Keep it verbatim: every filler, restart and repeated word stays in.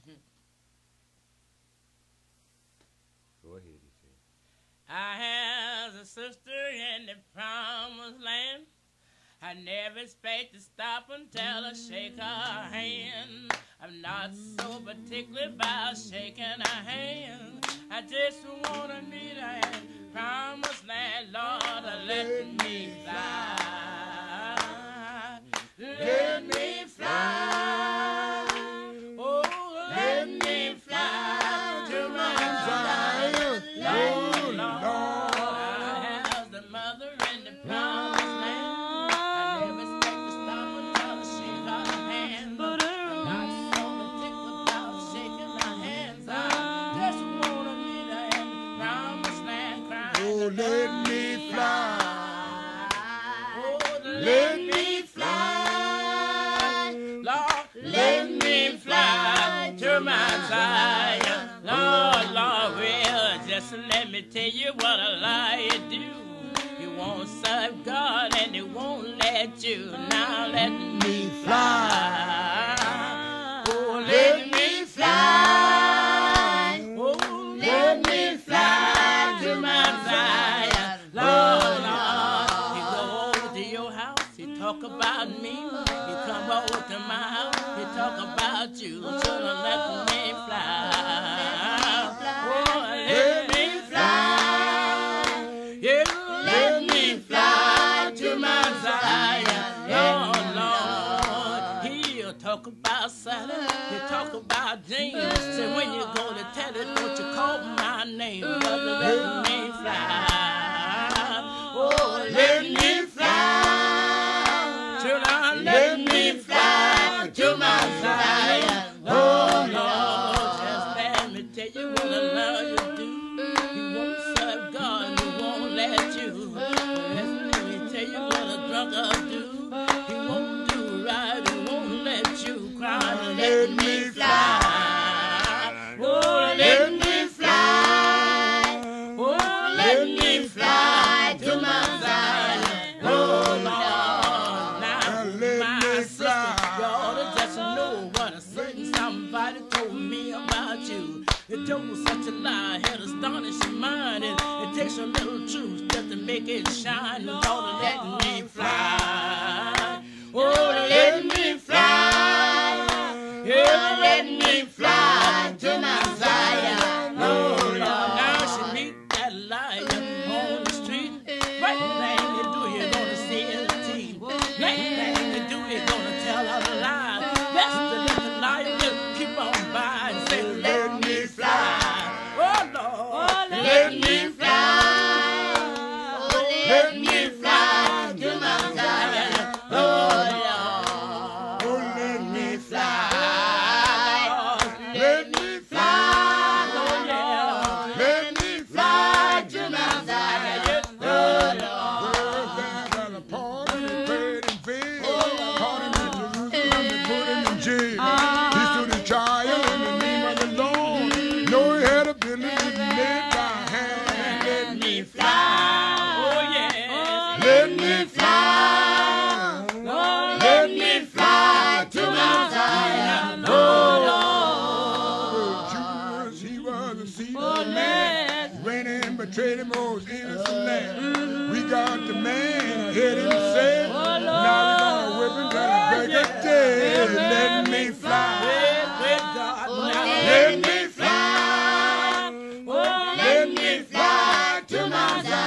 Go ahead, he said. I have a sister in the promised land. I never expect to stop until I shake her hand. I'm not so particular about shaking her hand. I just wanna meet her in promised land. Lord, let me fly. Let me fly. Oh, let me fly to my Zion. Lord, Lord, I have the mother in the promised land. Let me fly. Oh, let me fly. Lord, let me fly to my Zion. Lord, Lord, well, just let me tell you what a lie you do. You won't serve God and He won't let you. Now let me fly. Oh, let me fly. Oh, let me fly to my Zion. Lord, Lord, He go over to your house, He talk about me. He come over to my house, He talk about you. So let me fly. Oh, let me fly. Yeah, let me fly to my Zion. Lord, Lord, He'll talk about Sally, He talk about James. Say when you go to tell it, don't you call my name, brother, let me fly. Oh, let me fly. Children, let me fly to my Zion. Oh, Lord, just let me tell you what I love you do. He won't serve God, He won't let you. Let me tell you what a drunkard do. He won't do right, He won't let you cry. Let me fly. Oh, let me fly. Oh, let me fly to my Zion. Oh, Lord, now my sister, you ought to just know what a certain somebody told me about you. It told such a lie, had astonished your mind, and it takes a little truth just to make it shine. You ought to let me fly. Oh, let me fly. Yeah, let me fly to my Zion. Oh, Lord, now she meet that lion on the street. Right thing you do, you're gonna see his teeth. Right thing you do, you're gonna tell her a lie. Best to let the lion just keep on by and say, let me fly. Oh, Lord, let me fly. Oh, let me fly to my Zion. Oh, Lord, oh, let me fly. Let me fly, oh yeah. Let me fly to my Zion, oh Lord. Got a party, they prayed and fed. Caught him in Jerusalem and put him in jail. He stood his trial in the name of the Lord. Know he had ability to make by hand. Let me fly, oh yeah. Let me fly. Let me fly to my Zion, oh Lord. Judas, he was a seed of man. Ran in, betrayed him, most innocent lamb. We got the man, heard him say, now they're gonna whip him till the break of day. Let me fly. Let me fly. Let me fly to my Zion.